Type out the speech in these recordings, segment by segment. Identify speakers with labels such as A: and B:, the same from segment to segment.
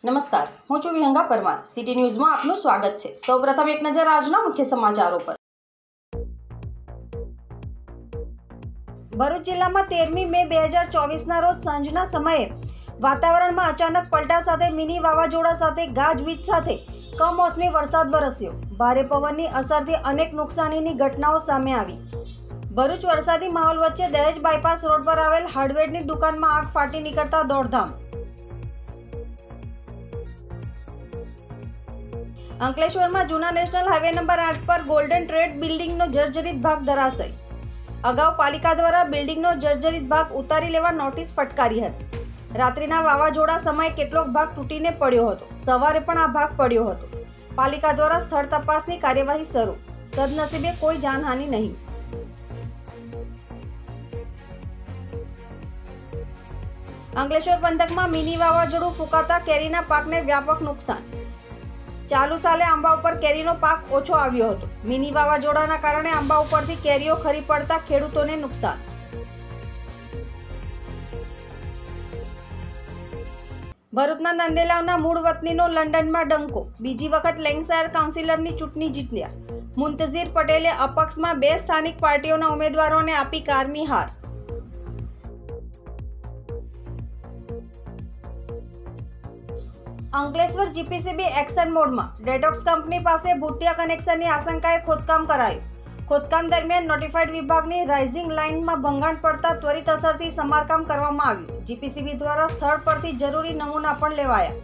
A: નમસ્કાર, હું છું વિહંગા પરમાર. સિટી ન્યૂઝમાં આપનું સ્વાગત છે. સૌપ્રથમ એક નજર આજના મુખ્ય સમાચારો પર. ભરૂચ જિલ્લામાં 13મી મે 2024ના રોજ સાંજના સમયે વાતાવરણમાં અચાનક પલટા સાથે મિની વાવાઝોડા સાથે ગાજવીજ સાથે કમોસમી વરસાદ વરસ્યો. ભારે પવનની અસરથી અનેક નુકસાનીની ઘટનાઓ સામે આવી. ભરૂચ વરસાદી માહોલ વચ્ચે દહેજ બાયપાસ રોડ પર આવેલ હાર્ડવેરની દુકાનમાં આગ ફાટી નીકળતા દોડધામ. અંકલેશ્વરમાં જૂના નેશનલ હાઈવે નંબર 8 પર ગોલ્ડન ટ્રેડ બિલ્ડિંગનો જર્જરિત ભાગ ધરાશય. અગાઉ પાલિકા દ્વારા બિલ્ડિંગનો જર્જરિત ભાગ ઉતારી લેવા નોટિસ ફટકારી હતી. રાત્રિના વાવાઝોડા સમયે કેટલોક ભાગ તૂટીને પડ્યો હતો. સવારે પણ આ ભાગ પડ્યો હતો. પાલિકા દ્વારા સ્થળ તપાસની કાર્યવાહી શરૂ. સદનસીબે કોઈ જાનહાનિ નહીં. અંકલેશ્વર પંથકમાં મિની વાવાઝોડું ફૂંકાતા કેરીના પાકને વ્યાપક નુકસાન. ચાલુ સાલે આંબા ઉપર કેરીનો પાક ઓછો આવ્યો હતો. મિની વાવાઝોડાના કારણે આંબા ઉપરથી કેરીઓ ખરી પડતા ખેડૂતોને નુકસાન. ભરૂચના નંદેલાવના મૂળ વતનીનો લંડનમાં ડંકો. બીજી વખત લેંકશાયર કાઉન્સિલરની ચૂંટણી જીત્યા. મુંતઝીર પટેલે અપક્ષમાં 2 સ્થાનિક પાર્ટીઓના ઉમેદવારોને આપી કારમી હાર. અંકલેશ્વર જીપીસીબી એક્શન મોડમાં. ડેટોક્સ કંપની પાસે ભૂતિયા કનેક્શનની આશંકાએ ખોદકામ કરાયું. ખોદકામ દરમિયાન નોટિફાઈડ વિભાગની રાઇઝિંગ લાઇનમાં ભંગાણ પડતા ત્વરિત અસરથી સમારકામ કરવામાં આવ્યું. જીપીસીબી દ્વારા સ્થળ પરથી જરૂરી નમૂના પણ લેવાયા.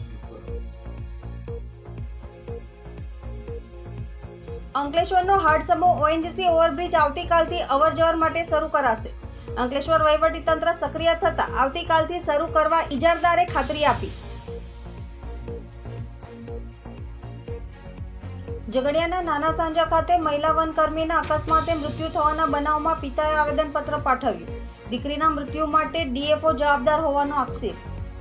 A: અંકલેશ્વરનો હાડસમો ઓએનજીસી ઓવરબ્રિજ આવતીકાલથી અવરજવર માટે શરૂ કરાશે. અંકલેશ્વર વહીવટીતંત્ર સક્રિય થતા આવતીકાલથી શરૂ કરવા ઇજારદારે ખાતરી આપી. ઝઘડિયાના નાના સાંજા ખાતે મહિલા વનકર્મીના અકસ્માતે મૃત્યુ થવાના બનાવમાં પિતાએ આવેદનપત્ર પાઠવ્યું. દીકરીના મૃત્યુ માટે ડીએફઓ જવાબદાર હોવાનો આક્ષેપ.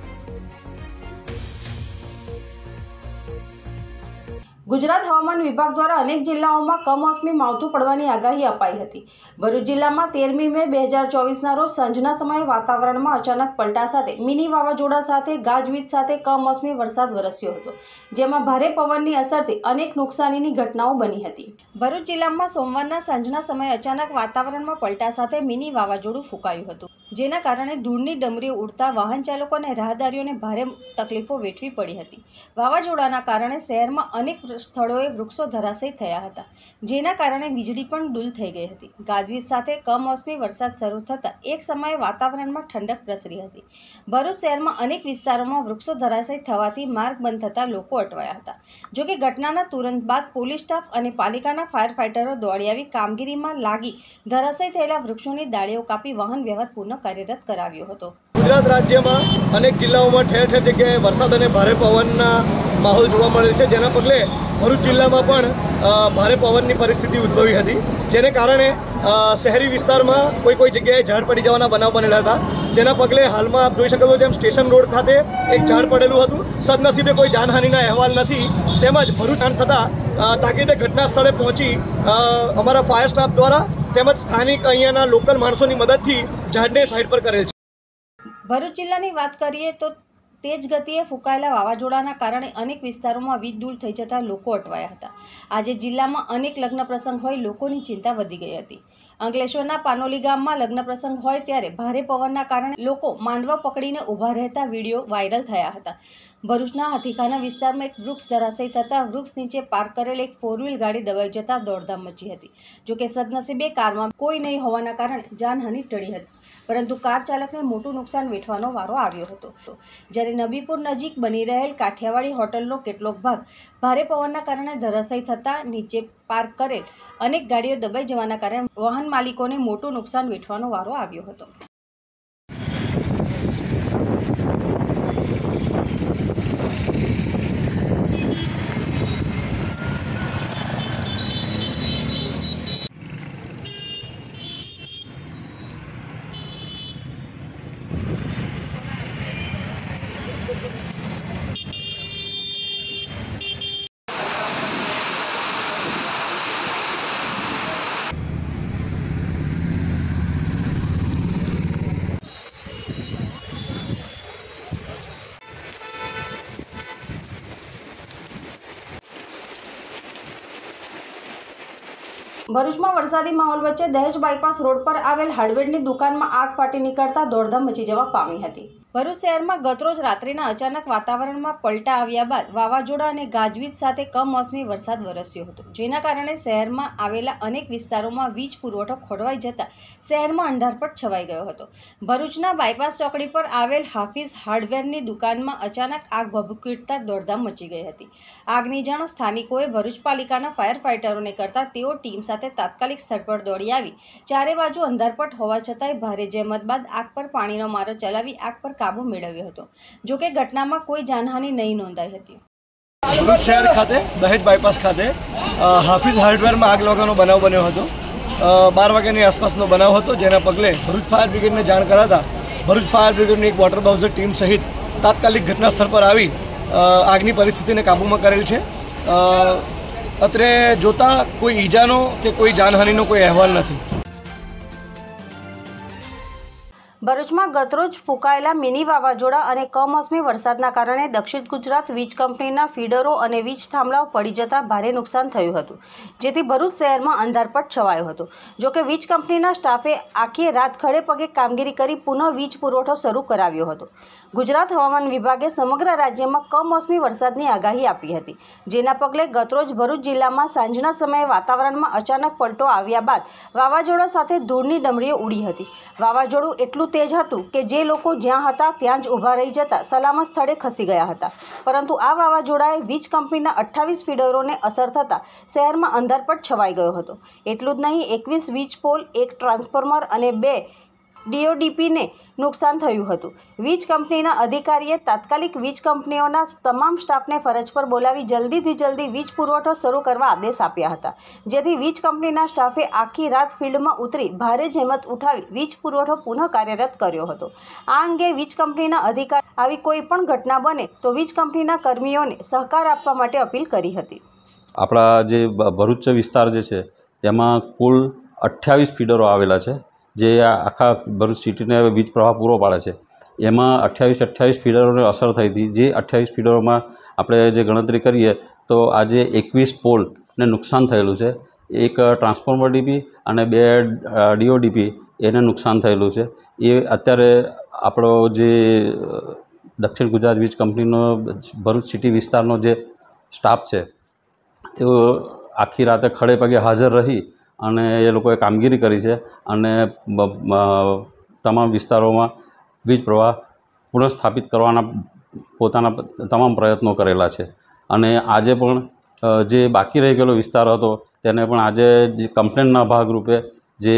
A: ગુજરાત હવામાન વિભાગ દ્વારા અનેક જિલ્લાઓમાં કમોસમી માવઠું પડવાની આગાહી અપાઈ હતી. ભરૂચ જિલ્લામાં 13મી મે 2024ના રોજ સાંજના સમયે વાતાવરણમાં અચાનક પલટા સાથે મિની વાવાઝોડા સાથે ગાજવીજ સાથે કમોસમી વરસાદ વરસ્યો હતો, જેમાં ભારે પવનની અસરથી અનેક નુકસાનીની ઘટનાઓ બની હતી. ભરૂચ જિલ્લામાં સોમવારના સાંજના સમયે અચાનક વાતાવરણમાં પલટા સાથે મિની વાવાઝોડું ફૂંકાયું હતું, જેના કારણે ધૂળની ડમરીઓ ઉડતા વાહન ચાલકો અને રાહદારીઓને ભારે તકલીફો વેઠવી પડી હતી. વાવાઝોડાના કારણે શહેરમાં અનેક સ્થળોએ વૃક્ષો ધરાશયી થયા હતા, જેના કારણે વીજળી પણ ડૂલ થઈ ગઈ હતી. ગાજવીજ સાથે કમોસમી વરસાદ શરૂ થતાં એક સમયે વાતાવરણમાં ઠંડક પ્રસરી હતી. ભરૂચ શહેરમાં અનેક વિસ્તારોમાં વૃક્ષો ધરાશયી થવાથી માર્ગ બંધ થતાં લોકો અટવાયા હતા. જોકે ઘટનાના તુરંત બાદ પોલીસ સ્ટાફ અને પાલિકાના ફાયર ફાઇટરો દોડી આવી કામગીરીમાં લાગી ધરાશયી થયેલા વૃક્ષોની ડાળીઓ કાપી વાહન વ્યવહાર પુનઃ કાર્યરત કરાવ્યો હતો.
B: ગુજરાત રાજ્યમાં અનેક જિલ્લાઓમાં ઠેર ઠેર જગ્યાએ વરસાદ અને ભારે પવનના માહોલ જોવા મળે છે, જેના પગલે ભરૂચ જિલ્લામાં પણ ભારે પવનની પરિસ્થિતિ ઉદ્ભવી હતી, જેને કારણે શહેરી વિસ્તારમાં કોઈ જગ્યાએ ઝાડ પડી જવાના બનાવ બનેલા હતા. જેના પગલે હાલમાં આપ જોઈ શકો છો તેમ સ્ટેશન રોડ ખાતે એક ઝાડ પડેલું હતું. સદનસીબે કોઈ જાનહાનિના અહેવાલ નથી. તેમજ ભરૂચ થતાં તાકીદે ઘટના સ્થળે પહોંચી અમારા ફાયર સ્ટાફ દ્વારા તેમજ સ્થાનિક અહીંયાના લોકલ માણસોની મદદથી ઝાડને સાઈડ પર કરેલ છે.
A: ભરૂચ જિલ્લાની વાત કરીએ તો તેજ ગતિએ ફૂંકાયેલા વાવાઝોડાના કારણે અનેક વિસ્તારોમાં વીજ ડૂલ થઈ જતા લોકો અટવાયા હતા. આજે જિલ્લામાં અનેક લગ્ન પ્રસંગ હોય લોકોની ચિંતા વધી ગઈ હતી. અંકલેશ્વરના પાનોલી ગામમાં લગ્ન પ્રસંગ હોય ત્યારે ભારે પવનના કારણે લોકો માંડવા પકડીને ઊભા રહેતા વિડીયો વાયરલ થયા હતા. ભરૂચના હાથીખાના વિસ્તારમાં એક વૃક્ષ ધરાશયી થતાં વૃક્ષ નીચે પાર્ક કરેલ એક 4 વ્હીલ ગાડી દબાઈ જતા દોડધામ મચી હતી. જોકે સદનસીબે કારમાં કોઈ નહીં હોવાના કારણે જાનહાનિ ટળી હતી, પરંતુ કાર ચાલકને મોટું નુકસાન વેઠવાનો વારો આવ્યો હતો. જ્યારે નબીપુર નજીક બની રહેલ કાઠિયાવાડી હોટલનો કેટલોક ભાગ ભારે પવનના કારણે ધરાશયી થતાં નીચે પાર્ક કરેલ અનેક ગાડીઓ દબાઈ જવાના કારણે વાહન માલિકોને મોટું નુકસાન વેઠવાનો વારો આવ્યો હતો. ભરૂચમાં વરસાદી માહોલ વચ્ચે દહેજ બાયપાસ રોડ પર આવેલ હાર્ડવેરની દુકાનમાં આગ ફાટી નીકળતા દોડધામ મચી જવા પામી હતી. ભરૂચ શહેરમાં ગતરોજ રાત્રિના અચાનક વાતાવરણમાં પલટા આવ્યા બાદ વાવાઝોડા અને ગાજવીજ સાથે કમોસમી વરસાદ વરસ્યો હતો, જેના કારણે શહેરમાં આવેલા અનેક વિસ્તારોમાં વીજ પુરવઠો ખોરવાઈ જતા શહેરમાં અંધારપટ છવાઈ ગયો હતો. ભરૂચના બાયપાસ ચોકડી પર આવેલ હાફિઝ હાર્ડવેરની દુકાનમાં અચાનક આગ ભભૂકતા દોડધામ મચી ગઈ હતી. આગની જાણ સ્થાનિકોએ ભરૂચ પાલિકાના ફાયર ફાઇટરોને કરતા તેઓ ટીમ સાથે તાત્કાલિક સ્થળ પર દોડી આવી ચારે બાજુ અંધારપટ હોવા છતાંય ભારે જહેમત બાદ આગ પર પાણીનો મારો ચલાવી આગ પર કાબુ મેળવ્યો હતો. જોકે ઘટનામાં કોઈ જાનહાનિ નહીં નોંધાઈ હતી.
B: ભરૂચ શહેર ખાતે દહેજ બાયપાસ ખાતે હાફિઝ હાર્ડવેરમાં આગ લાગવાનો બનાવ બન્યો હતો. 12 વાગ્યાની આસપાસનો બનાવ હતો, જેના પગલે ભરૂચ ફાયર બ્રિગેડને જાણ કરાતા ભરૂચ ફાયર બ્રિગેડની એક વોટર બાઉઝર ટીમ સહિત તાત્કાલિક ઘટના સ્થળ પર આવી આગની પરિસ્થિતિને કાબૂમાં કરેલ છે. અત્રે જોતા કોઈ ઈજાનો કે કોઈ જાનહાનિનો કોઈ અહેવાલ નથી.
A: ભરૂચમાં ગતરોજ ફૂંકાયેલા મિની વાવાઝોડા અને કમોસમી વરસાદના કારણે દક્ષિણ ગુજરાત વીજ કંપનીના ફીડરો અને વીજ થાંભલાઓ પડી જતા ભારે નુકસાન થયું હતું, જેથી ભરૂચ શહેરમાં અંધારપટ છવાયો હતો. જોકે વીજ કંપનીના સ્ટાફે આખી રાત ખડે પગે કામગીરી કરી પુનઃ વીજ પુરવઠો શરૂ કરાવ્યો હતો. ગુજરાત હવામાન વિભાગે સમગ્ર રાજ્યમાં કમોસમી વરસાદની આગાહી આપી હતી, જેના પગલે ગતરોજ ભરૂચ જિલ્લામાં સાંજના સમયે વાતાવરણમાં અચાનક પલટો આવ્યા બાદ વાવાઝોડા સાથે ધૂળની ડમરીઓ ઉડી હતી. વાવાઝોડું એટલું તેજ હતું કે જે લોકો જ્યાં હતા ત્યાં જ ઊભા રહી જતા સલામત સ્થળે ખસી ગયા હતા. પરંતુ આ વાવાઝોડાએ વીજ કંપનીના 28 ફીડરોને અસર થતાં શહેરમાં અંધારપટ છવાઈ ગયો હતો. એટલું જ નહીં, 21 વીજ પોલ, 1 ટ્રાન્સફોર્મર અને 2 DODPને નુકસાન થયું હતું. વીજ કંપનીના અધિકારીએ તાત્કાલિક વીજ કંપનીઓના તમામ સ્ટાફને ફરજ પર બોલાવી જલ્દીથી જલ્દી વીજ પુરવઠો શરૂ કરવા આદેશ આપ્યા હતા, જેથી વીજ કંપનીના સ્ટાફે આખી રાત ફિલ્ડમાં ઉતરી ભારે જહેમત ઉઠાવી વીજ પુરવઠો પુનઃ કાર્યરત કર્યો હતો. આ અંગે વીજ કંપનીના અધિકારી આવી કોઈ પણ ઘટના બને તો વીજ કંપનીના કર્મીઓને સહકાર આપવા માટે અપીલ કરી હતી.
C: આપણા જે ભરૂચ વિસ્તાર જે છે તેમાં કુલ 28 ફીડરો આવેલા છે, જે આખા ભરૂચ સિટીને વીજ પ્રવાહ પૂરો પાડે છે. એમાં 28 ફીડરોને અસર થઈ હતી. જે 28 ફીડરોમાં આપણે જે ગણતરી કરીએ તો આજે 21 પોલને નુકસાન થયેલું છે, 1 ટ્રાન્સફોર્મર ડીપી અને 2 DODP એને નુકસાન થયેલું છે. એ અત્યારે આપણો જે દક્ષિણ ગુજરાત વીજ કંપનીનો ભરૂચ સિટી વિસ્તારનો જે સ્ટાફ છે તેઓ આખી રાતે ખડે પગે હાજર રહી અને એ લોકોએ કામગીરી કરી છે અને તમામ વિસ્તારોમાં વીજ પ્રવાહ પુનઃસ્થાપિત કરવાના પોતાના તમામ પ્રયત્નો કરેલા છે. અને આજે પણ જે બાકી રહી ગયેલો વિસ્તાર હતો તેને પણ આજે જે કમ્પ્લેનના ભાગરૂપે જે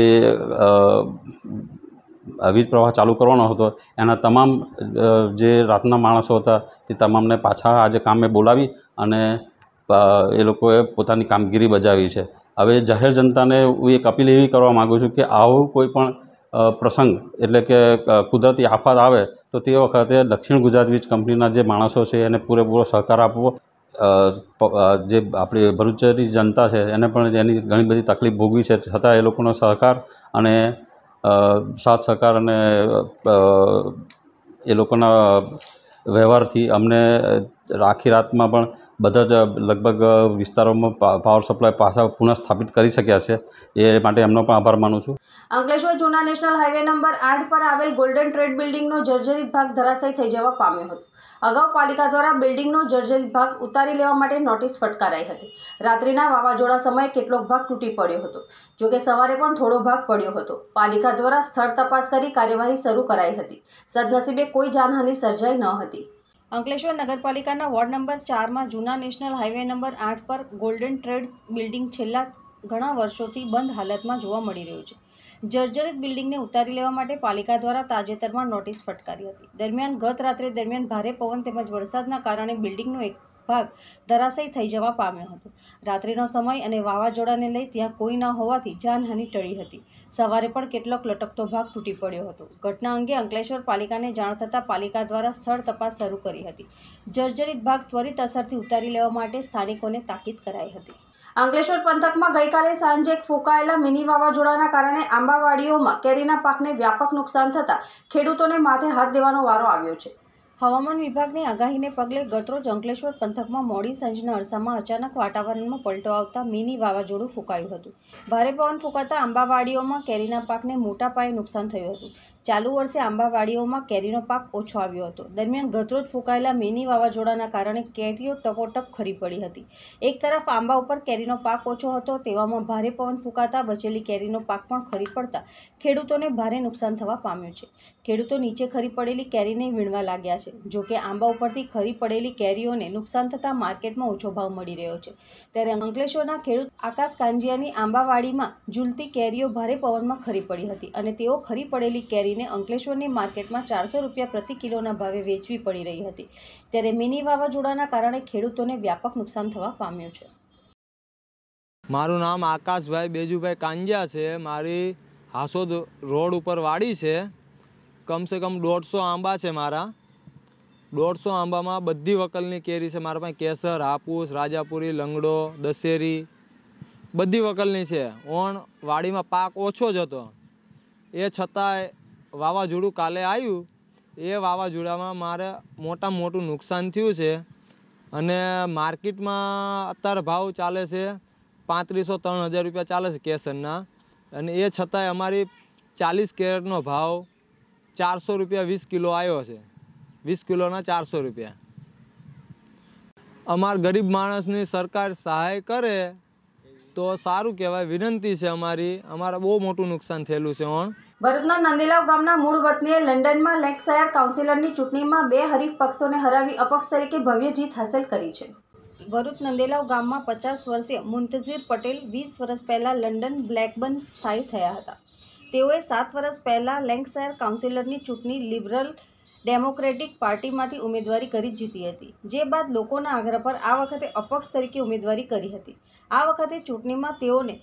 C: વીજ પ્રવાહ ચાલુ કરવાનો હતો એના તમામ જે રાતના માણસો હતા તે તમામને પાછા આજે કામે બોલાવી અને એ લોકોએ પોતાની કામગીરી બજાવી છે. હવે જાહેર જનતાને હું એક અપીલ એવી કરવા માગું છું કે આવું કોઈ પણ પ્રસંગ એટલે કે કુદરતી આફત આવે તો તે વખતે દક્ષિણ ગુજરાત વીજ કંપનીના જે માણસો છે એને પૂરેપૂરો સહકાર આપવો. જે આપણી ભરૂચની જનતા છે એને પણ એની ઘણી બધી તકલીફ ભોગવી છે, છતાં એ લોકોનો સહકાર અને સાથ સહકાર અને એ લોકોના વ્યવહારથી અમને આખી રાતમાં પણ બધા જ લગભગ વિસ્તારોમાં પાવર સપ્લાય પાછા પુનઃસ્થાપિત કરી શક્યા છે. એ માટે એમનો પણ આભાર માનું છું.
A: અંકલેશ્વર જૂના નેશનલ હાઈવે નંબર 8 પર આવેલ ગોલ્ડન ટ્રેડ બિલ્ડિંગનો જર્જરિત ભાગ ધરાશાયી થઈ જવા પામ્યો હતો. અગાઉ પાલિકા દ્વારા બિલ્ડિંગનો જર્જરિત ભાગ ઉતારી લેવા માટે નોટિસ ફટકારાઈ હતી. રાત્રિના વાવાઝોડા સમયે કેટલોક ભાગ તૂટી પડ્યો હતો, જોકે સવારે પણ થોડો ભાગ પડ્યો હતો. પાલિકા દ્વારા સ્થળ તપાસ કરી કાર્યવાહી શરૂ કરાઈ હતી. સદનસીબે કોઈ જાનહાનિ સર્જાઈ ન હતી. અંકલેશ્વર નગરપાલિકાના વોર્ડ નંબર 4માં જૂના નેશનલ હાઈવે નંબર 8 પર ગોલ્ડન ટ્રેડ બિલ્ડિંગ છેલ્લા ઘણા વર્ષોથી બંધ હાલતમાં જોવા મળી રહ્યું છે. જર્જરિત બિલ્ડિંગને ઉતારી લેવા માટે પાલિકા દ્વારા તાજેતરમાં નોટિસ ફટકારી હતી. દરમિયાન ગત રાત્રે દરમિયાન ભારે પવન તેમજ વરસાદના કારણે બિલ્ડિંગનો એક ભાગ ધરાશાયી થઈ જવા પામ્યો હતો. રાત્રિનો સમય અને વાવાઝોડાને લઈ ત્યાં કોઈ ન હોવાથી જાનહાનિ ટળી હતી. સવારે પણ કેટલોક લટકતો ભાગ તૂટી પડ્યો હતો. ઘટના અંગે અંકલેશ્વર પાલિકાને જાણ થતાં પાલિકા દ્વારા સ્થળ તપાસ શરૂ કરી હતી. જર્જરિત ભાગ ત્વરિત અસરથી ઉતારી લેવા માટે સ્થાનિકોને તાકીદ કરાઈ હતી. અંકલેશ્વર પંથકમાં ગઈકાલે સાંજે એક ફૂંકાયેલા મિની વાવાઝોડાના કારણે આંબાવાડીઓમાં કેરીના પાકને વ્યાપક નુકસાન થતાં ખેડૂતોને માથે હાથ દેવાનો વારો આવ્યો છે. હવામાન વિભાગની આગાહીને પગલે ગતરોજ અંકલેશ્વર પંથકમાં મોડી સાંજના અરસામાં અચાનક વાતાવરણમાં પલટો આવતા મિની વાવાઝોડું ફૂંકાયું હતું. ભારે પવન ફૂંકાતા આંબાવાડીઓમાં કેરીના પાકને મોટા પાયે નુકસાન થયું હતું. ચાલુ વર્ષે આંબાવાડીઓમાં કેરીનો પાક ઓછો આવ્યો હતો. દરમિયાન ગતરોજ ફૂંકાયેલા મિની વાવાઝોડાના કારણે કેરીઓ ટપોટપ ખરી પડી હતી. એક તરફ આંબા ઉપર કેરીનો પાક ઓછો હતો, તેવામાં ભારે પવન ફૂંકાતા બચેલી કેરીનો પાક પણ ખરી પડતા ખેડૂતોને ભારે નુકસાન થવા પામ્યું છે. ખેડૂતો નીચે ખરી પડેલી કેરીને વીણવા લાગ્યા છે. જોકે આંબા ઉપરથી ખરી પડેલી કેરીઓને નુકસાન થતાં માર્કેટમાં ઓછો ભાવ મળી રહ્યો છે. ત્યારે અંકલેશ્વરના ખેડૂત આકાશ કાંજીયાની આંબાવાડીમાં ઝૂલતી કેરીઓ ભારે પવનમાં ખરી પડી હતી અને તેઓ ખરી પડેલી કેરીને અંકલેશ્વરની માર્કેટમાં 400 રૂપિયા પ્રતિ કિલોના ભાવે વેચવી પડી રહી હતી. ત્યારે મિની વાવાઝોડાના કારણે ખેડૂતોને વ્યાપક નુકસાન થવા પામ્યું છે.
D: મારું નામ આકાશભાઈ બેજુભાઈ કાંજિયા છે. મારી હાસોદ રોડ ઉપર વાડી છે. કમસે કમ 150 આંબા છે મારા. 150 આંબામાં બધી વકલની કેરી છે મારા પાસે. કેસર, હાપુસ, રાજાપુરી, લંગડો, દશેરી બધી વકલની છે. ઓણ વાડીમાં પાક ઓછો જ હતો, એ છતાંય વાવાઝોડું કાલે આવ્યું. એ વાવાઝોડામાં મારે મોટામાં મોટું નુકસાન થયું છે અને માર્કેટમાં અત્યારે ભાવ ચાલે છે 3500-3000 રૂપિયા ચાલે છે કેસરના. અને એ છતાંય અમારી 40 કેરેટનો ભાવ 400 રૂપિયા 20 કિલો આવ્યો છે. 20 કિલોના 400 રૂપિયા. અમારા ગરીબ માણસની સરકાર સહાય કરે તો સારું કહેવાય. વિનંતી છે અમારી. અમારે બહુ મોટું નુકસાન થયેલું છે.
A: ભરૂચના નંદેલાવ ગામના મૂળ વતનીએ લંડનમાં લેન્કશાયર કાઉન્સિલરની ચૂંટણીમાં 2 હરીફ પક્ષોને હરાવી અપક્ષ તરીકે ભવ્ય જીત હાંસલ કરી છે. ભરૂચ નંદેલાવ ગામમાં 50 વર્ષીય મુંતઝીર પટેલ 20 વર્ષ પહેલાં લંડન બ્લેકબર્ન સ્થાયી થયા હતા. તેઓએ 7 વર્ષ પહેલાં લેન્કશાયર કાઉન્સિલરની ચૂંટણી લિબરલ ડેમોક્રેટિક પાર્ટીમાંથી ઉમેદવારી કરી જીતી હતી. જે બાદ લોકોના આગ્રહ પર આ વખતે અપક્ષ તરીકે ઉમેદવારી કરી હતી. આ વખતે ચૂંટણીમાં તેઓને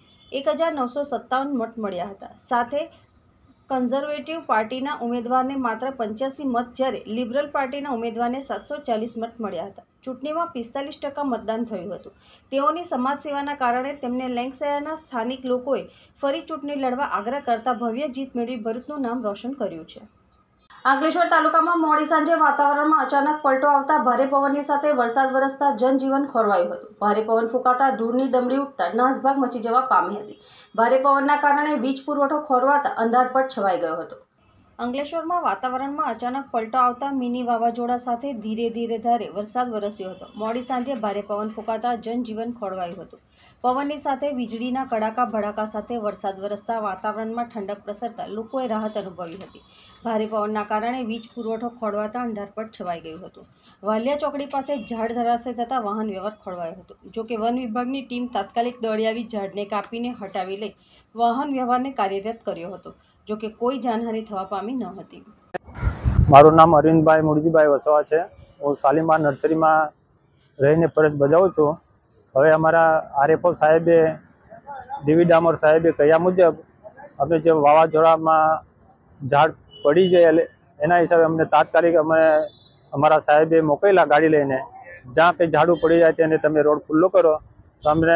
A: 1957 મત મળ્યા હતા. સાથે કન્ઝર્વેટિવ પાર્ટીના ઉમેદવારને માત્ર 85 મત, જ્યારે લિબરલ પાર્ટીના ઉમેદવારને 740 મત મળ્યા હતા. ચૂંટણીમાં 45% મતદાન થયું હતું. તેઓની સમાજ સેવાના કારણે તેમને લેન્કશાયરના સ્થાનિક લોકોએ ફરી ચૂંટણી લડવા આગ્રહ કરતા ભવ્ય જીત મેળવી ભરૂચનું નામ રોશન કર્યું છે. અંકલેશ્વર તાલુકામાં મોડી સાંજે વાતાવરણમાં અચાનક પલટો આવતા ભારે પવનની સાથે વરસાદ વરસતા જનજીવન ખોરવાયું હતું. ભારે પવન ફૂંકાતા ધૂળની ડમરી ઉઠતા નાસભાગ મચી જવા પામી હતી. ભારે પવનના કારણે વીજ પુરવઠો ખોરવાતા અંધારપટ છવાઈ ગયો હતો. અંકલેશ્વરમાં વાતાવરણમાં અચાનક પલટો આવતા મિની વાવાઝોડા સાથે ધીરે ધીરે ધારે વરસાદ વરસ્યો હતો. મોડી સાંજે ભારે પવન ફૂંકાતા જનજીવન ખોરવાયું હતું. પવનની સાથે વીજળીના કડાકા ભડાકા સાથે વરસાદ વરસતા વાતાવરણમાં ઠંડક પ્રસરતા લોકોએ રાહત અનુભવી હતી. ભારે પવનના કારણે વીજ પુરવઠો ખોરવાતા અંધારપટ છવાઈ ગયું હતું. વાલિયા ચોકડી પાસે ઝાડ ધરાશય થતાં વાહન વ્યવહાર ખોરવાયો હતો. જોકે વન વિભાગની ટીમ તાત્કાલિક દોડી આવી ઝાડને કાપીને હટાવી લઈ વાહન વ્યવહારને કાર્યરત કર્યો હતો. જોકે કોઈ જાનહાનિ થવા પામી ન હતી.
E: મારું નામ અરવિંદભાઈ મુરજીભાઈ વસવા છે. હું શાલીમાર નર્સરીમાં રહીને ફરજ બજાવું છું. હવે અમારા આરએફઓ સાહેબે, ડીવી ડામોર સાહેબે કહ્યા મુજબ અમે જે વાવાઝોડામાં ઝાડ પડી જાય એના હિસાબે અમને તાત્કાલિક અમારા સાહેબે મોકલેલા ગાડી લઈને. જ્યાં કંઈ ઝાડુ પડી જાય તેને તમે રોડ ખુલ્લો કરો. તો અમને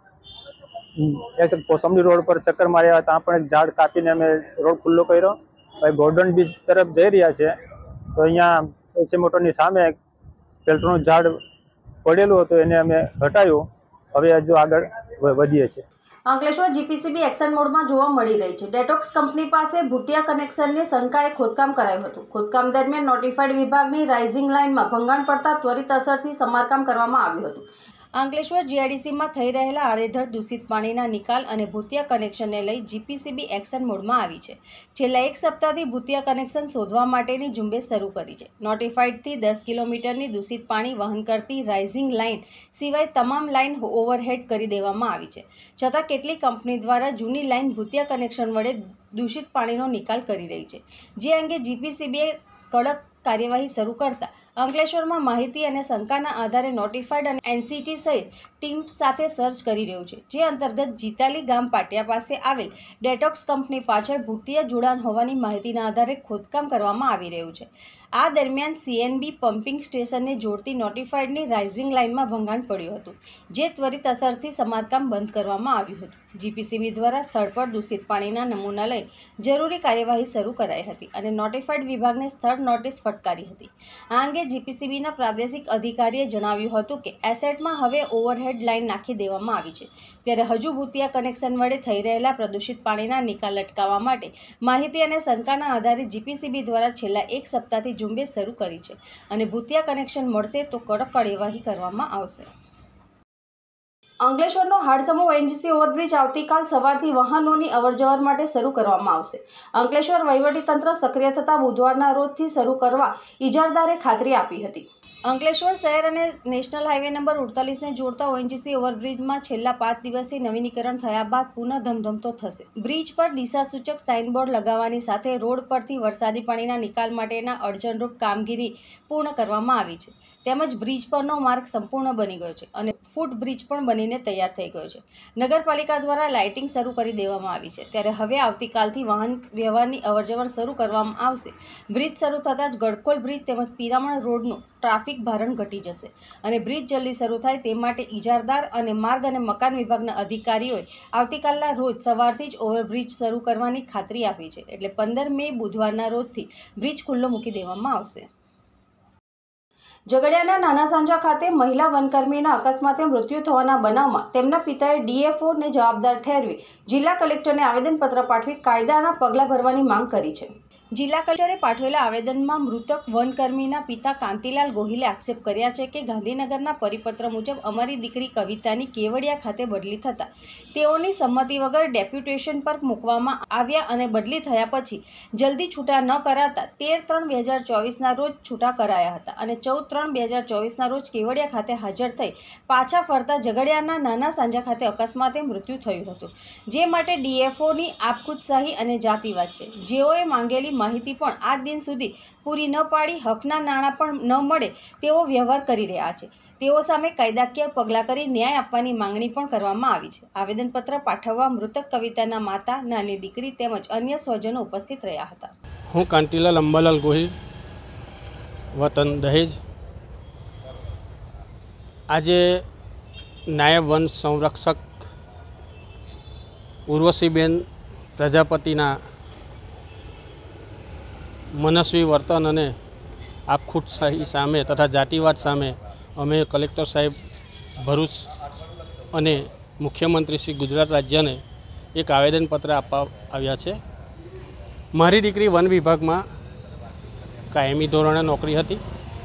E: કોસંબડી રોડ પર ચક્કર માર્યા, ત્યાં પણ એક ઝાડ કાપીને અમે રોડ ખુલ્લો કર્યો. હવે ગોલ્ડન બીચ તરફ જઈ રહ્યા છે તો અહીંયા એસી મોટરની સામે પેલ્ટનું ઝાડ પડેલું હતું, એને અમે હટાવ્યું. હવે હજુ આગળ વધીએ છીએ.
A: અંકલેશ્વર જીપીસીબી એક્શન મોડમાં જોવા મળી રહી છે. ડેટોક્સ કંપની પાસે ભૂટિયા કનેક્શનની શંકાએ ખોદકામ કરાયું હતું. ખોદકામ દરમિયાન નોટિફાઈડ વિભાગની રાઇઝિંગ લાઇનમાં ભંગાણ પડતા ત્વરિત અસરથી સમારકામ કરવામાં આવ્યું હતું. અંકલેશ્વર જીઆઈડીસીમાં થઈ રહેલા આડેધડ દૂષિત પાણીના નિકાલ અને ભૂતિયા કનેક્શનને લઈ જીપીસીબી એક્શન મોડમાં આવી છે. છેલ્લા 1 સપ્તાહથી ભૂતિયા કનેક્શન શોધવા માટેની ઝુંબેશ શરૂ કરી છે. નોટિફાઈડથી 10 કિલોમીટરની દૂષિત પાણી વહન કરતી રાઇઝિંગ લાઇન સિવાય તમામ લાઇન ઓવરહેડ કરી દેવામાં આવી છે. છતાં કેટલીક કંપની દ્વારા જૂની લાઇન ભૂતિયા કનેક્શન વડે દૂષિત પાણીનો નિકાલ કરી રહી છે. જે અંગે જીપીસીબીએ કડક કાર્યવાહી શરૂ કરતા અંકલેશ્વરમાં માહિતી અને શંકાના આધારે નોટિફાઈડ અને એનસીટી સહિત ટીમ સાથે સર્ચ કરી રહ્યું છે, જે અંતર્ગત જીતાલી ગામ પાટિયા પાસે આવેલ ડેટોક્સ કંપની પાછળ ભૂતિયા જોડાણ હોવાની માહિતીના આધારે ખોદકામ કરવામાં આવી રહ્યું છે. આ દરમિયાન સીએનબી પમ્પિંગ સ્ટેશનને જોડતી નોટિફાઈડની રાઇઝિંગ લાઇનમાં ભંગાણ પડ્યું હતું, જે ત્વરિત અસરથી સમારકામ બંધ કરવામાં આવ્યું હતું. જીપીસીબી દ્વારા સ્થળ પર દૂષિત પાણીના નમૂના લઈ જરૂરી કાર્યવાહી શરૂ કરાઈ હતી અને નોટિફાઈડ વિભાગને સ્થળ નોટિસ ફટકારી હતી. આ અંગે જીપીસીબીના પ્રાદેશિક અધિકારીએ જણાવ્યું હતું કે એસેટમાં હવે ઓવરહેડ લાઇન નાખી દેવામાં આવી છે, ત્યારે હજુ ભૂતિયા કનેક્શન વડે થઈ રહેલા પ્રદૂષિત પાણીના નિકાલ અટકાવવા માટે માહિતી અને શંકાના આધારે જીપીસીબી દ્વારા છેલ્લા એક સપ્તાહથી ઝુંબેશ શરૂ કરી છે અને ભૂતિયા કનેક્શન મળશે તો કડક કાર્યવાહી કરવામાં આવશે. અંકલેશ્વરનો હાડસમો ઓએનજીસી ઓવરબ્રિજ આવતીકાલ સવારથી વાહનોની અવરજવર માટે શરૂ કરવામાં આવશે. અંકલેશ્વર વહીવટીતંત્ર સક્રિય થતાં બુધવારના રોજથી શરૂ કરવા ઇજારદારે ખાતરી આપી હતી. અંકલેશ્વર શહેર અને નેશનલ હાઈવે નંબર 48ને જોડતા ઓએનજીસી ઓવરબ્રિજમાં છેલ્લા 5 દિવસથી નવીનીકરણ થયા બાદ પુનઃ ધમધમતો થશે. બ્રિજ પર દિશાસૂચક સાઇનબોર્ડ લગાવવાની સાથે રોડ પરથી વરસાદી પાણીના નિકાલ માટેના અડચણરૂપ કામગીરી પૂર્ણ કરવામાં આવી છે. તેમજ બ્રિજ પરનો માર્ગ સંપૂર્ણ બની ગયો છે અને ફૂટ બ્રિજ પણ બનીને તૈયાર થઈ ગયો છે. નગરપાલિકા દ્વારા લાઇટિંગ શરૂ કરી દેવામાં આવી છે, ત્યારે હવે આવતીકાલથી વાહન વ્યવહારની અવરજવર શરૂ કરવામાં આવશે. બ્રિજ શરૂ થતાં જ ગડખોલ બ્રિજ તેમજ પિરામણ રોડનું ટ્રાફિક ભારણ ઘટી જશે અને બ્રિજ જલ્દી શરૂ થાય તે માટે ઇજારદાર અને માર્ગ અને મકાન વિભાગના અધિકારીઓએ આવતીકાલના રોજ સવારથી જ ઓવરબ્રિજ શરૂ કરવાની ખાતરી આપી છે. એટલે 15 મે બુધવારના રોજથી બ્રિજ ખુલ્લો મૂકી દેવામાં આવશે. ઝઘડિયાના નાના સાંજા ખાતે મહિલા વનકર્મીના અકસ્માતે મૃત્યુ થવાના બનાવમાં તેમના પિતાએ ડીએફઓને જવાબદાર ઠેરવી જિલ્લા કલેક્ટરને આવેદનપત્ર પાઠવી કાયદાના પગલાં ભરવાની માંગ કરી છે. જિલ્લા કલેક્ટરે પાઠવેલા આવેદનમાં મૃતક વનકર્મીના પિતા કાંતિલાલ ગોહિલે આક્ષેપ કર્યા છે કે ગાંધીનગરના પરિપત્ર મુજબ અમારી દીકરી કવિતાની કેવડિયા ખાતે બદલી થતાં તેઓની સંમતિ વગર ડેપ્યુટેશન પર મૂકવામાં આવ્યા અને બદલી થયા પછી જલ્દી છૂટા ન કરાતા 13/3/2024ના રોજ છૂટા કરાયા હતા અને 14/3/2024ના રોજ કેવડિયા ખાતે હાજર થઈ પાછા ફરતા ઝઘડિયાના નાના સાંજા ખાતે અકસ્માતે મૃત્યુ થયું હતું, જે માટે ડીએફઓની આપખુદશાહી અને જાતિવાદ છે. જેઓએ માંગેલી માહિતી પણ આજ દિન સુધી પૂરી ન પાડી હકના નાણાં પણ ન મળે તેવો વ્યવહાર કરી રહ્યા છે. તેઓ સામે કાયદાકીય પગલાં કરી ન્યાય આપવાની માંગણી પણ કરવામાં આવી છે. આવેદનપત્ર પાઠવવા મૃતક કવિતાના માતા, નાની દીકરી તેમજ અન્ય સ્વજનો ઉપસ્થિત રહ્યા હતા.
F: હું કાંતિલાલ અંબાલાલ ગોહિલ, વતન દહેજ. આજે નાયબ વન સંરક્ષક ઉર્વશીબેન પ્રજાપતિના મનસ્વી વર્તન અને આપખુદશાહી સામે તથા જાતિવાદ સામે અમે કલેક્ટર સાહેબ ભરૂચ અને મુખ્યમંત્રી શ્રી ગુજરાત રાજ્યને એક આવેદનપત્ર આપવા આવ્યા છે. મારી દીકરી વન વિભાગમાં કાયમી ધોરણે નોકરી હતી,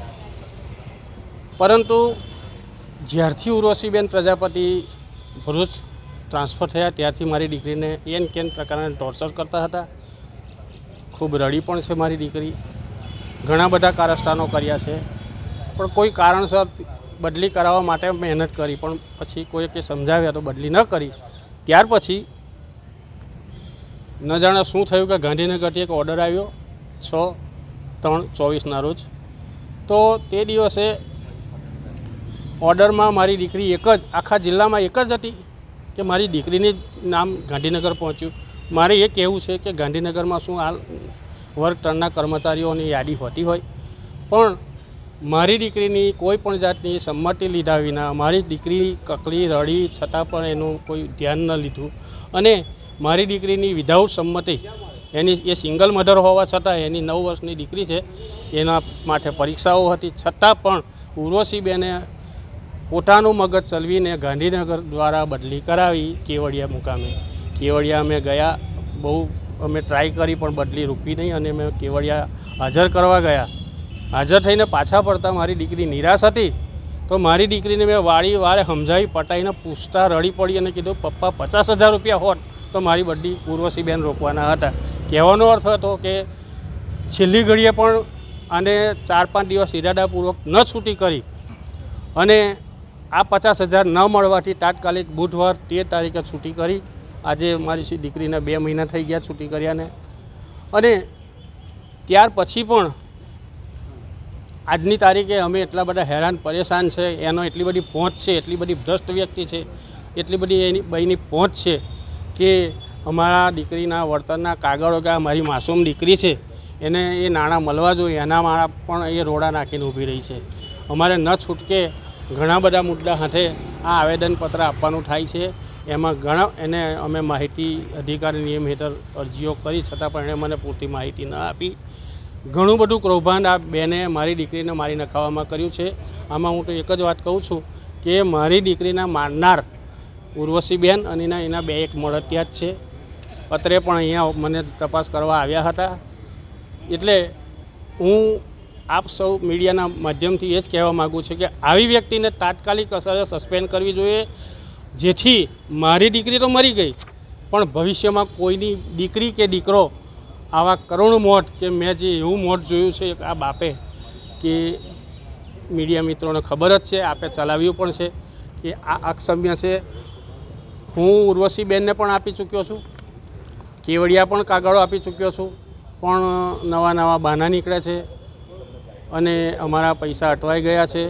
F: પરંતુ જ્યારથી ઉર્વશીબેન પ્રજાપતિ ભરૂચ ટ્રાન્સફર થયા ત્યારથી મારી દીકરીને એન કેન પ્રકારના ટોર્ચર કરતા હતા. ખૂબ રડી પણ છે મારી દીકરી. ઘણા બધા કારસ્તાનો કર્યા છે, પણ કોઈ કારણસર બદલી કરાવવા માટે મહેનત કરી, પણ પછી કોઈએ સમજાવ્યા તો બદલી ન કરી. ત્યાર પછી ન જાણે શું થયું કે ગાંધીનગરથી એક ઓર્ડર આવ્યો 6/3/24ના રોજ. તો તે દિવસે ઓર્ડરમાં મારી દીકરી એક જ આખા જિલ્લામાં એક જ હતી કે મારી દીકરીની નામ ગાંધીનગર પહોંચ્યું. મારે એ કહેવું છે કે ગાંધીનગરમાં શું હાલ વર્ક ટર્નના કર્મચારીઓની યાદી હોતી હોય, પણ મારી દીકરીની કોઈ પણ જાતની સંમતિ લીધા વિના મારી દીકરી કકડી રડી છતાં પણ એનું કોઈ ધ્યાન ન લીધું અને મારી દીકરીની વિધાઉટ સંમતિ એની એ સિંગલ મધર હોવા છતાં એની 9 વર્ષની દીકરી છે, એના માટે પરીક્ષાઓ હતી, છતાં પણ ઉર્વશીબેને પોતાનું મગજ ચલવીને ગાંધીનગર દ્વારા બદલી કરાવી કેવડિયા મુકામે. કેવડિયા અમે ગયા, બહુ અમે ટ્રાય કરી પણ બદલી રૂકી નહીં અને અમે કેવડિયા હાજર કરવા ગયા. હાજર થઈને પાછા પડતા મારી દીકરી નિરાશ હતી, તો મારી દીકરીને મેં વારે સમજાવી પટાઈને પૂછતા રડી પડી અને કીધું પપ્પા 50,000 રૂપિયા હોત તો મારી બદલી ઉર્વશીબેન રોકવાના હતા. કહેવાનો અર્થ હતો કે છેલ્લી ઘડીએ પણ આને 4-5 દિવસ ઇરાદાપૂર્વક ન છૂટી કરી અને આ 50,000 ન મળવાથી તાત્કાલિક બુધવાર 13 તારીખે છૂટી કરી. આજે મારી દીકરીને 2 મહિના થઈ ગયા છૂટી કર્યાને, અને ત્યાર પછી પણ આજની તારીખે અમે એટલા બધા હેરાન પરેશાન છે, એનો એટલી બધી પહોંચ છે, એટલી બધી ભ્રષ્ટ વ્યક્તિ છે, એટલી બધી એની બહેની પહોંચ છે કે અમારા દીકરીના વળતરના કાગળો કે મારી માસૂમ દીકરી છે એને એ નાણાં મળવા જોઈએ એના મારા પણ એ રોડા નાખીને ઊભી રહી છે. અમારે ન છૂટકે ઘણા બધા મુદ્દા સાથે આ આવેદનપત્ર આપવાનું થાય છે. એમાં ઘણા એને અમે માહિતી અધિકારી નિયમ હેઠળ અરજીઓ કરી છતાં પણ એણે મને પૂરતી માહિતી ન આપી. ઘણું બધું કૌભાંડ આ બેને મારી દીકરીને મારી નખાવામાં કર્યું છે. આમાં હું તો એક જ વાત કહું છું કે મારી દીકરીના મારનાર ઉર્વશીબેન અને એના બે એક મળતિયા જ છે. પત્રે પણ અહીંયા મને તપાસ કરવા આવ્યા હતા. એટલે હું આપ સૌ મીડિયાના માધ્યમથી એ જ કહેવા માગું છું કે આવી વ્યક્તિને તાત્કાલિક અસરે સસ્પેન્ડ કરવી જોઈએ, જેથી મારી દીકરી તો મરી ગઈ પણ ભવિષ્યમાં કોઈની દીકરી કે દીકરો આવા કરુણ મોત કે મેં જે એવું મોત જોયું છે આ બાપે કે મીડિયા મિત્રોને ખબર જ છે, આપે ચલાવ્યું પણ છે કે આ અક્ષમ્ય છે. હું ઉર્વશીબેનને પણ આપી ચૂક્યો છું, કેવડિયા પણ કાગળો આપી ચૂક્યો છું, પણ નવા નવા બહાના નીકળે છે અને અમારા પૈસા અટવાઈ ગયા છે.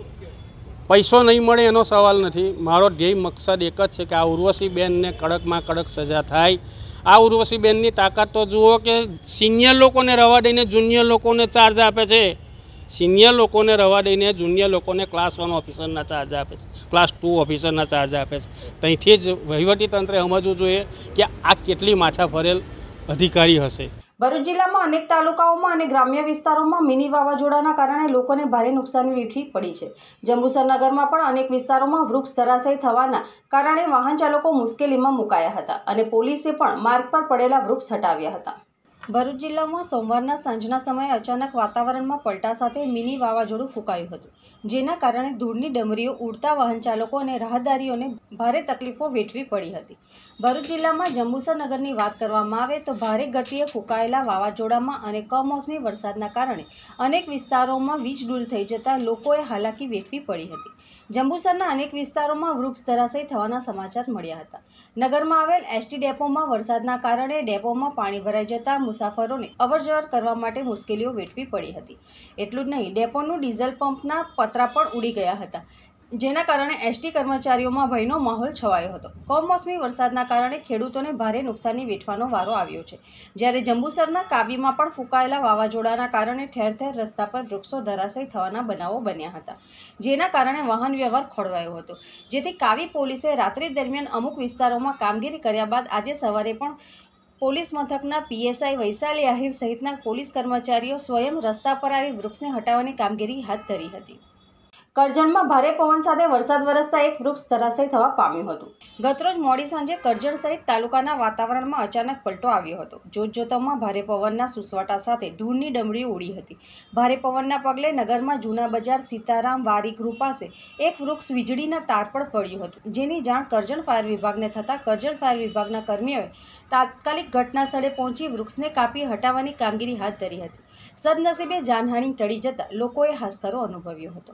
F: પૈસો નહીં મળે એનો સવાલ નથી, મારો ધ્યેય મકસદ એક જ છે કે આ ઉર્વશીબેનને કડકમાં કડક સજા થાય. આ ઉર્વશીબેનની તાકાત તો જુઓ કે સિનિયર લોકોને રવા દઈને જુનિયર લોકોને ચાર્જ આપે છે. સિનિયર લોકોને રવા દઈને જુનિયર લોકોને ક્લાસ 1 ઓફિસરના ચાર્જ આપે છે, ક્લાસ 2 ઓફિસરના ચાર્જ આપે છે. ત્યાંથી જ વહીવટીતંત્રે સમજવું જોઈએ કે આ કેટલી માથા ફરેલ અધિકારી હશે.
A: ભરૂચ જિલ્લામાં અનેક તાલુકાઓમાં અને ગ્રામ્ય વિસ્તારોમાં મિની વાવાઝોડાના કારણે લોકોને ભારે નુકસાન વેઠવી પડી છે. જંબુસર નગરમાં પણ અનેક વિસ્તારોમાં વૃક્ષ ધરાશયી થવાના કારણે વાહન ચાલકો મુશ્કેલીમાં મુકાયા હતા અને પોલીસે પણ માર્ગ પર પડેલા વૃક્ષ હટાવ્યા હતા. ભરૂચ જિલ્લામાં સોમવારના સાંજના સમયે અચાનક વાતાવરણમાં પલટા સાથે મિની વાવાઝોડું ફૂંકાયું હતું, જેના કારણે ધૂળની ડમરીઓ ઉડતા વાહન ચાલકો અને રાહદારીઓને ભારે તકલીફો વેઠવી પડી હતી. ભરૂચ જિલ્લામાં જંબુસર નગરની વાત કરવામાં આવે તો ભારે ગતિએ ફૂંકાયેલા વાવાઝોડામાં અને કમોસમી વરસાદના કારણે અનેક વિસ્તારોમાં વીજ ડૂલ થઈ જતા લોકોએ હાલાકી વેઠવી પડી હતી. જંબુસરના અનેક વિસ્તારોમાં વૃક્ષ ધરાશયી થવાના સમાચાર મળ્યા હતા. નગરમાં આવેલ એસટી ડેપોમાં વરસાદના કારણે ડેપોમાં પાણી ભરાઈ જતા મુસાફરોને અવરજવર કરવા માટે મુશ્કેલીઓ વેઠવી પડી હતી. એટલું જ નહીં, ડેપોનું ડીઝલ પંપના પતરા પણ ઉડી ગયા હતા, જેના કારણે એસટી કર્મચારીઓમાં ભયનો માહોલ છવાયો હતો. કમોસમી વરસાદના કારણે ખેડૂતોને ભારે નુકસાની વેઠવાનો વારો આવ્યો છે. જ્યારે જંબુસરના કાબીમાં પણ ફૂંકાયેલા વાવાઝોડાના કારણે ઠેર ઠેર રસ્તા પર વૃક્ષો ધરાશયી થવાના બનાવો બન્યા હતા, જેના કારણે વાહન વ્યવહાર ખોરવાયો હતો. જેથી કાવી પોલીસે રાત્રિ દરમિયાન અમુક વિસ્તારોમાં કામગીરી કર્યા બાદ આજે સવારે પણ પોલીસ મથકના પીએસઆઈ વૈશાલી આહિર સહિતના પોલીસ કર્મચારીઓ સ્વયં રસ્તા પર આવી વૃક્ષને હટાવવાની કામગીરી હાથ ધરી હતી. કરજણમાં ભારે પવન સાથે વરસાદ વરસતા એક વૃક્ષ ધરાશયી થવા પામ્યું હતું. ગતરોજ મોડી સાંજે કરજણ સહિત તાલુકાના વાતાવરણમાં અચાનક પલટો આવ્યો હતો. જોતજોતામાં ભારે પવનના સુસવાટા સાથે ધૂળની ડમરીઓ ઉડી હતી. ભારે પવનના પગલે નગરમાં જૂના બજાર સીતારામ વારી ગૃહ પાસે એક વૃક્ષ વીજળીના તાર પર પડ્યું હતું, જેની જાણ કરજણ ફાયર વિભાગને થતાં કરજણ ફાયર વિભાગના કર્મીઓએ તાત્કાલિક ઘટના સ્થળે પહોંચી વૃક્ષને કાપી હટાવવાની કામગીરી હાથ ધરી હતી. સદનસીબે જાનહાનિ ટળી જતા લોકોએ હાશકારો અનુભવ્યો હતો.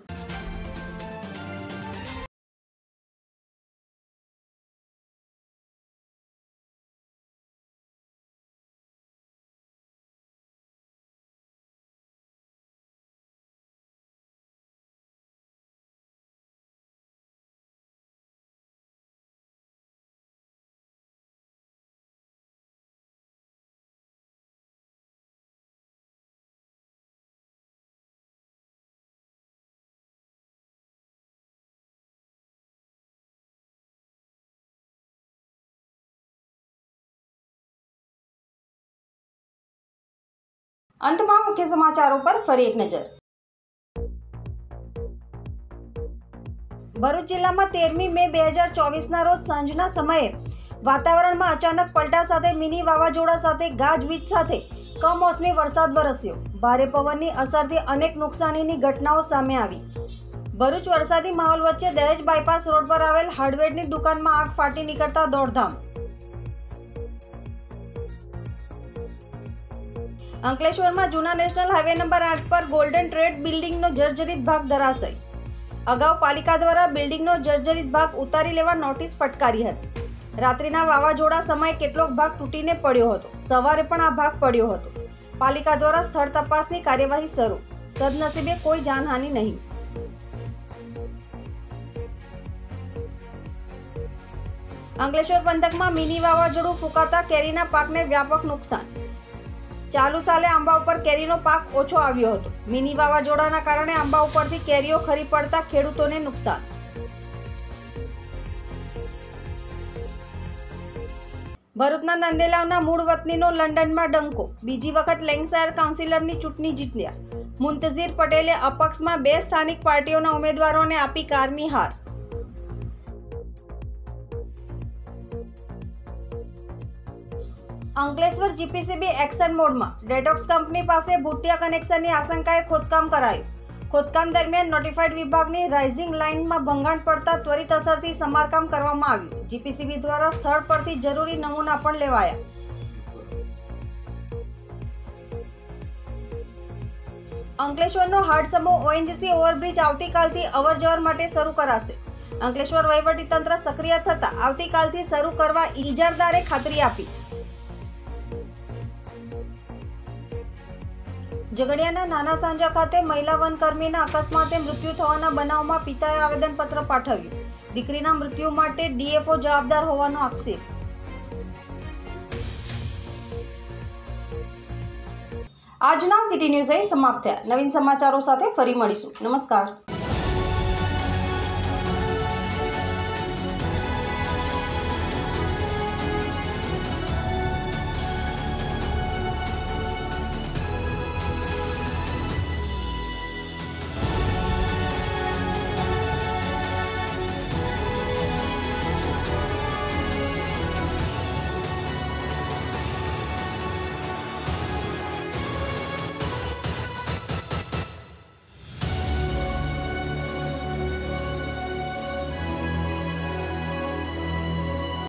A: અંતમાં મુખ્ય સમાચારો પર ફરી એક નજર. ભરૂચ જિલ્લામાં 13મી મે 2024ના રોજ સાંજના સમયે વાતાવરણમાં અચાનક પલટા સાથે મિની વાવાઝોડા સાથે ગાજવીજ સાથે કમોસમી વરસાદ વરસ્યો. ભારે પવનની અસરથી અનેક નુકસાનીની ઘટનાઓ સામે આવી. ભરૂચ વરસાદી માહોલ વચ્ચે દહેજ બાયપાસ રોડ પર આવેલ હાર્ડવેરની દુકાનમાં આગ ફાટી નીકળતા દોડધામ. અંકલેશ્વરમાં જૂના નેશનલ હાઈવે નંબર 8 પર ગોલ્ડન ટ્રેડ બિલ્ડિંગનો જર્જરિત ભાગ ધરાશયી. અગાઉ પાલિકા દ્વારા બિલ્ડિંગનો જર્જરિત ભાગ ઉતારી લેવા નોટિસ ફટકારી હતી. રાત્રિના વાવાઝોડા સમયે કેટલોક ભાગ તૂટીને પડ્યો હતો. સવારે પણ આ ભાગ પડ્યો હતો. પાલિકા દ્વારા સ્થળ તપાસની કાર્યવાહી શરૂ. સદનસીબે કોઈ જાનહાનિ નહીં. અંકલેશ્વર પંથકમાં મિની વાવાઝોડું ફૂંકાતા કેરીના પાકને વ્યાપક નુકસાન. ચાલુ સાલે આંબા ઉપર કેરીનો પાક ઓછો આવ્યો હતો. મિની વાવાઝોડાના કારણે આંબા ઉપરથી કેરીઓ ખરી પડતા ખેડૂતોને નુકસાન. ભરૂચના નંદેલાવના મૂળ વતનીનો લંડનમાં ડંકો. બીજી વખત લેંગશાયર કાઉન્સિલરની ચૂંટણી જીત્યા. મુંતઝીર પટેલે અપક્ષમાં 2 સ્થાનિક પાર્ટીઓના ઉમેદવારોને આપી કારમી હાર. અંકલેશ્વર જીપીસીબી એક્શન મોડમાં. ડેટોક્સ કંપની પાસે ભૂટિયા કનેક્શનની આશંકાએ ખોદકામ કરાયું. ખોદકામ દરમિયાન નોટિફાઈડ વિભાગની રાઇઝિંગ લાઇનમાં ભંગાણ પડતા ત્વરિત અસરથી સમારકામ કરવામાં આવ્યું. જીપીસીબી દ્વારા સ્થળ પરથી જરૂરી નમૂના પણ લેવાયા. અંકલેશ્વરનો હાડસમો ઓએનજીસી ઓવરબ્રિજ આવતીકાલથી અવરજવર માટે શરૂ કરાશે. અંકલેશ્વર વહીવટીતંત્ર સક્રિય થતા આવતીકાલથી શરૂ કરવા ઇજારદારે ખાતરી આપી. ઝઘડિયાના નાના સાંજા ખાતે મહિલા વનકર્મીના અકસ્માતે મૃત્યુ થવાના બનાવમાં પિતાએ આવેદનપત્ર પાઠવ્યું. દીકરીના મૃત્યુ માટે ડીએફઓ જવાબદાર હોવાનો આક્ષેપ. આજના સિટી ન્યૂઝ સમાપ્ત થયા. નવીન સમાચારો સાથે ફરી મળીશું. નમસ્કાર.